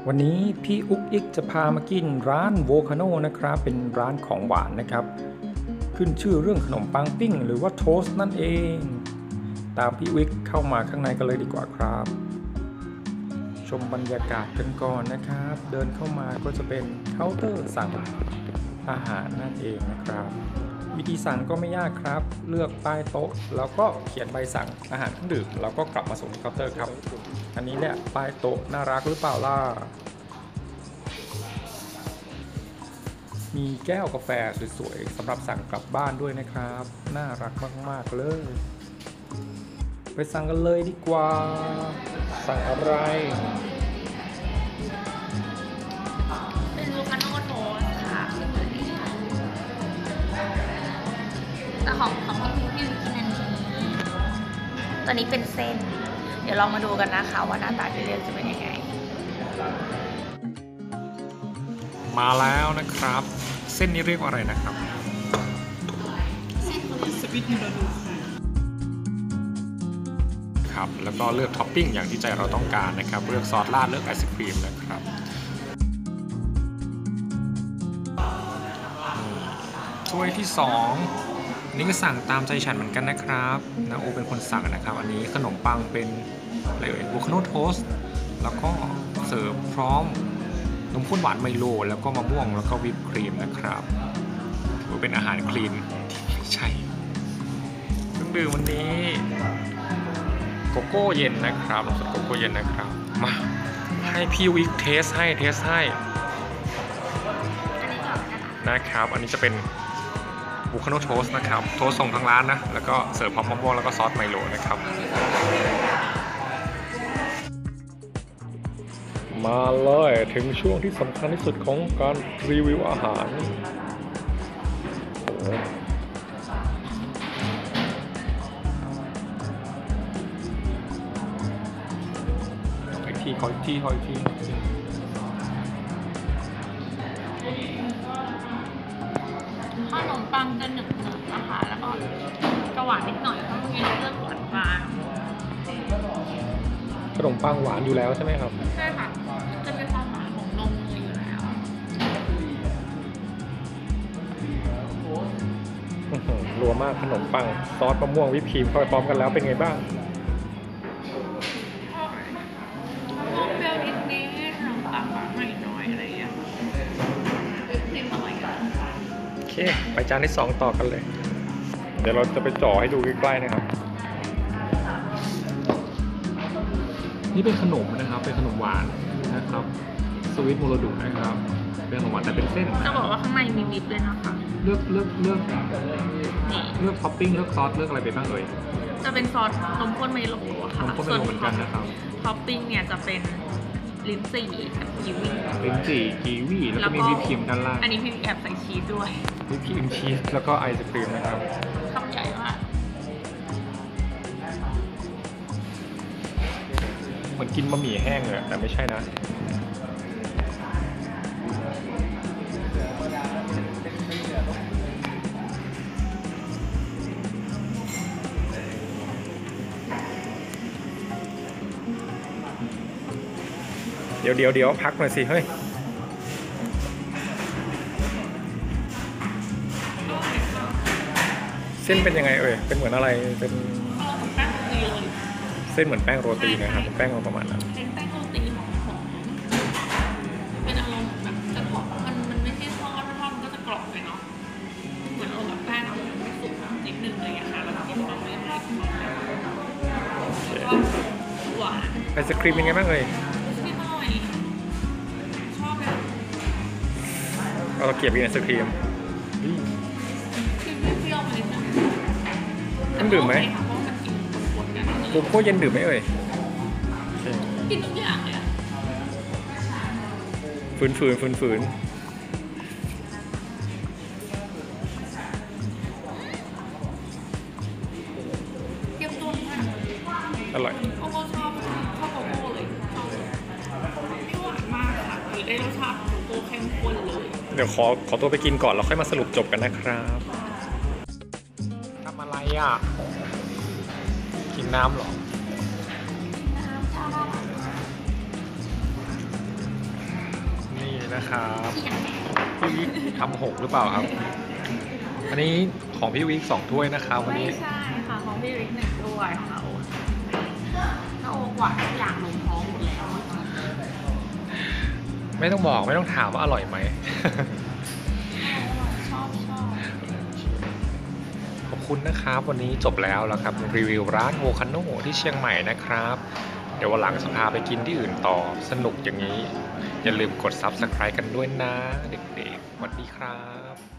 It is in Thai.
วันนี้พี่อุ๊กอิกจะพามากินร้านโวคาโนนะครับเป็นร้านของหวานนะครับขึ้นชื่อเรื่องขนมปังปิ้งหรือว่าโทสต์นั่นเองตามพี่อุ๊กเข้ามาข้างในกันเลยดีกว่าครับชมบรรยากาศกันก่อนนะครับเดินเข้ามาก็จะเป็นเคาน์เตอร์สั่งอาหารนั่นเองนะครับวิธีสั่งก็ไม่ยากครับเลือกป้ายโต๊ะแล้วก็เขียนใบสั่งอาหารเครื่องดื่มแล้วก็กลับมาส่งที่เคาน์เตอร์ครับอันนี้แหละป้ายโต๊ะน่ารักหรือเปล่าล่ะมีแก้วกาแฟสวยๆสำหรับสั่งกลับบ้านด้วยนะครับน่ารักมากๆเลยไปสั่งกันเลยดีกว่าสั่งอะไรเป็นโวคาโนโทสต์ค่ะแต่ของพี่กินอันนี้ตอนนี้เป็นเส้นเดี๋ยวลองมาดูกันนะคะว่าหน้าตาที่เรียกจะเป็นยังไงมาแล้วนะครับเส้นนี้เรียกว่าอะไรนะครับเส้นเขาเรียกสวิตนูโดลครับแล้วก็เลือกท็อปปิ้งอย่างที่ใจเราต้องการนะครับเลือกซอสราดเลือกไอศครีมนะครับถ้วยที่2นี่ก็สั่งตามใจฉันเหมือนกันนะครับนาโอเป็นคนสั่งนะครับอันนี้ขนมปังเป็นอะไรเอ่ยโวคาโนโทสต์แล้วก็เสิร์ฟพร้อมนมข้นหวานไมโลแล้วก็มะม่วงแล้วก็วิปครีมนะครับถือว่าเป็นอาหารคลีนไม่ใช่เครื่องดื่มวันนี้โกโก้เย็นนะครับน้ำส้มโกโก้เย็นนะครับมาให้พี่วิกเทสให้นะครับอันนี้จะเป็นโวคาโนโทสต์นะครับโทสต์ส่งทางร้านนะแล้วก็เสิร์ฟพร้อมมะม่วงแล้วก็ซอสไมโลนะครับมาเลยถึงช่วงที่สำคัญที่สุดของการรีวิวอาหารอีกทีขออีกทีขนมปังจะหนึบๆนะคะแล้วก็จะหวานนิดหน่อยเพราะมันมีเรื่องหวานปลาขนมปังหวานอยู่แล้วใช่ไหมครับใช่ค่ะจะมีความหวานของนมเนยอยู่แล้วรัวมากขนมปังซอสมะม่วงวิปครีมเข้าไปพร้อมกันแล้วเป็นไงบ้างเปรี้ยวนิดขนมปังหวานหน่อยอะไรอย่างเงี้ยวิปครีมอร่อยกันโอเคไปจานที่2ต่อกันเลยเดี๋ยวเราจะไปจ่อให้ดูใกล้ๆนะครับนี่เป็นขนมนะครับเป็นขนมหวานนะครับสวิตโมโรดุนะครับเป็นขนมหวานแต่เป็นเส้นจะบอกว่าข้างในมีวิปด้วยนะคะเลือกท็อปปิ้งเลือกซอสเลือกอะไรไปบ้างเอ่ยจะเป็นซอสนมข้นไมโลค่ะนมข้นไมโลเหมือนกันนะครับท็อปปิ้งเนี่ยจะเป็นลิ้นจี่กับกีวีแล้วก็มีวิปครีมด้านล่างอันนี้พี่แอบใส่ชีสด้วยวิปครีมชีสแล้วก็ไอศครีมนะครับคำใหญ่มากเหมือนกินบะหมี่แห้งเลยแต่ไม่ใช่นะเดี๋ยวพักหน่อยสิเฮ้ยเส้นเป็นยังไงเอ่ยเป็นเหมือนอะไรเป็นเส้นเหมือนแป้งโรตีนะครับแป้งประมาณนั้นเป็นแป้งโรตีหอมเป็นอารมณ์แบบจะกรอบมันไม่ใช่ทอดมันก็จะกรอบเลยเนาะเหมือนอารมณ์แบบแป้งเอาไม่สุกนิดนึงอะไรอย่างเงี้ยค่ะแล้วก็กินกับไม่ได้หวานไอศครีมเป็นไงบ้างเอ่ยเราเก็บกินไอศครีมต้องดื่มไหมโกโก้เย็นดื่มไหมเอ่ยกินทุกอย่างเลยฝืนเทียมตัวมันอร่อยโกโก้ชอบโกโก้เลยไม่หวานมากค่ะหรือได้รสชาติโกโก้เข้มข้นเลยเดี๋ยวขอตัวไปกินก่อนแล้วค่อยมาสรุปจบกันนะครับทำอะไรอ่ะกินน้ำหรอนะครับพี่วิกทำหกหรือเปล่าครับอันนี้ของพี่วิก2 ถ้วยนะครับวันไม่นี้ใช่ค่ะของพี่ริก1 ถ้วยของเราถ้าโอ๊กหวานทุกอย่างลงท้องหมดแล้วไม่ต้องบอกไม่ต้องถามว่าอร่อยไหมชอบขอบคุณนะครับวันนี้จบแล้วครับรีวิวร้านโวคาโนที่เชียงใหม่นะครับ เดี๋ยววันหลังจะพาไปกินที่อื่นต่อสนุกอย่างนี้ อย่าลืมกด Subscribe กันด้วยนะเด็กๆสวัสดีครับ